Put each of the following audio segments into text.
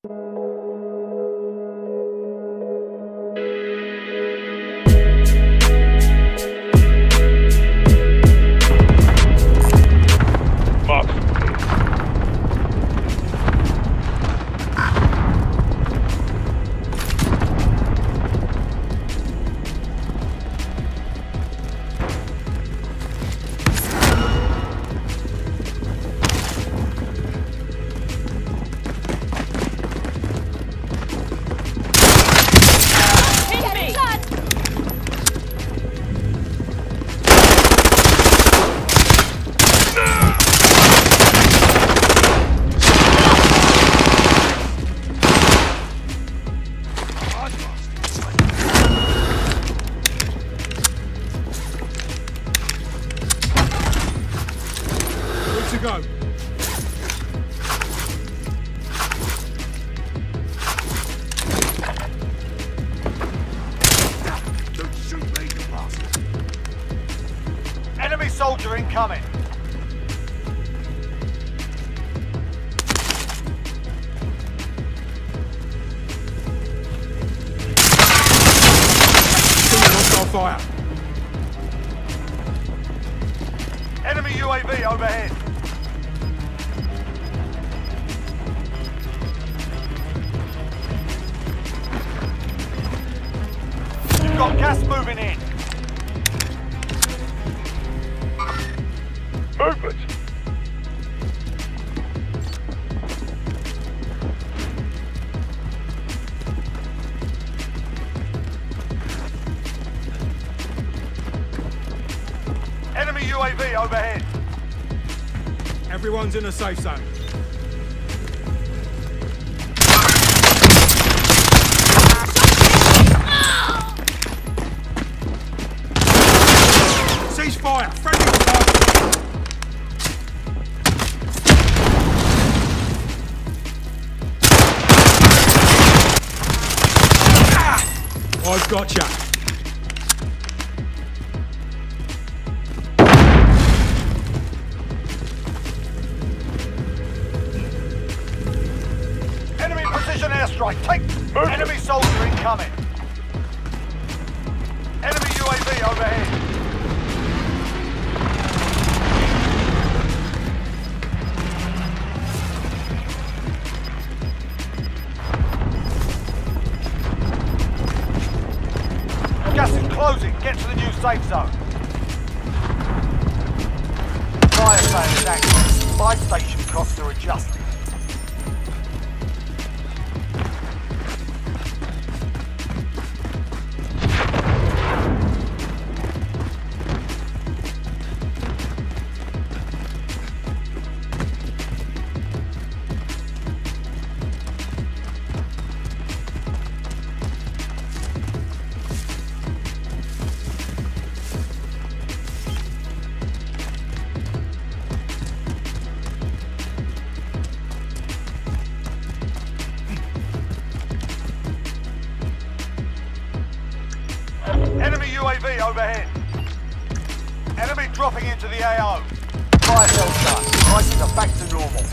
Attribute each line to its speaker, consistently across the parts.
Speaker 1: Go.
Speaker 2: Don't shoot me, you bastard.
Speaker 3: Enemy soldier incoming.
Speaker 1: Hostile fire.
Speaker 3: Enemy UAV overhead. Got gas moving in.
Speaker 2: Movement.
Speaker 3: Enemy UAV overhead.
Speaker 1: Everyone's in a safe zone. Ceasefire! Friendly fire! I've got ya.
Speaker 3: Enemy precision airstrike. Take. Enemy soldier incoming. Enemy UAV overhead. Gas is closing. Get to the new safe zone. Fire sale is active. Buy station costs are adjusted. Enemy UAV overhead. Enemy dropping into the AO. Fire sales done. Prices are back to normal.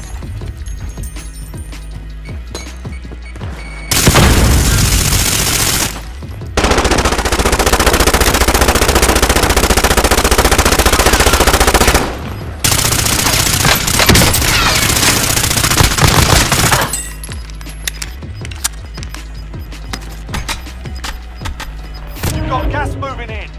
Speaker 3: Got gas moving in.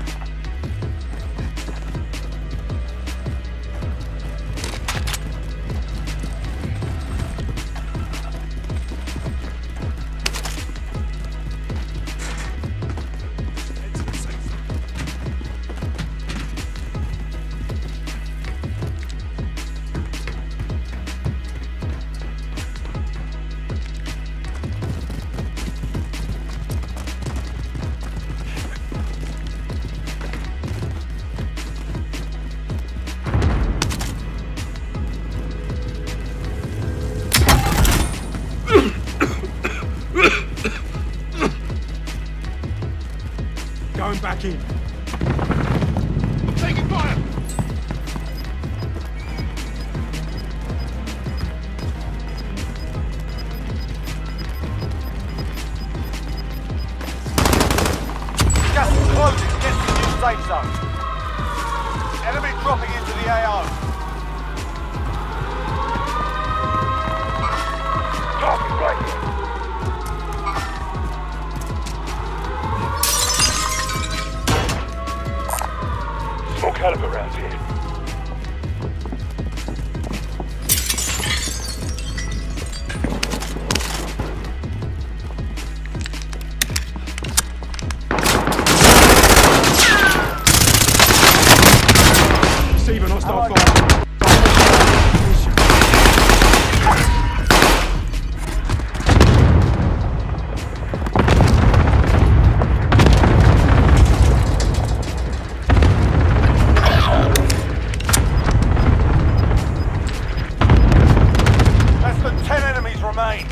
Speaker 1: Going back in.
Speaker 2: Taking fire.
Speaker 3: safe zone. Enemy dropping into the AO. Target right here. Small caliber rounds here.
Speaker 1: Receiving hostile fire.
Speaker 3: Less than 10 enemies remain.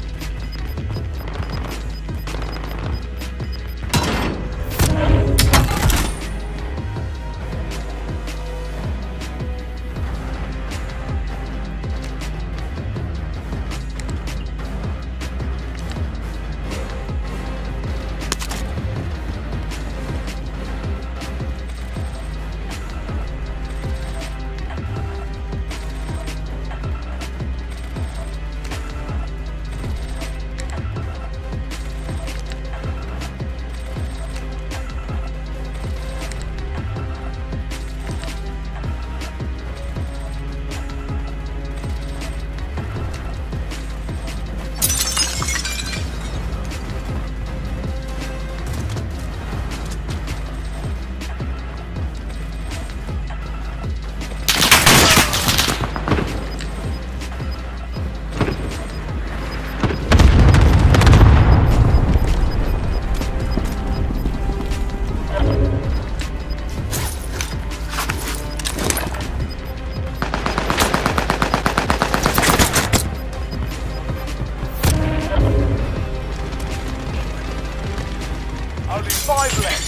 Speaker 3: Only 5 left.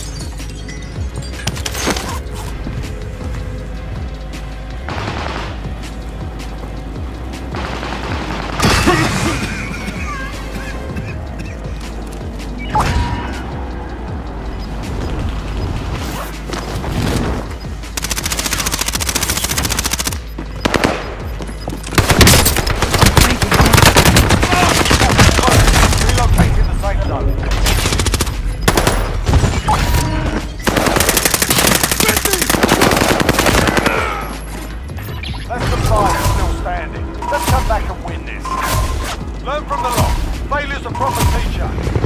Speaker 3: Relocating the safe zone. Less than 5 is still standing. Let's come back and win this. Learn from the loss. Failure's a proper teacher.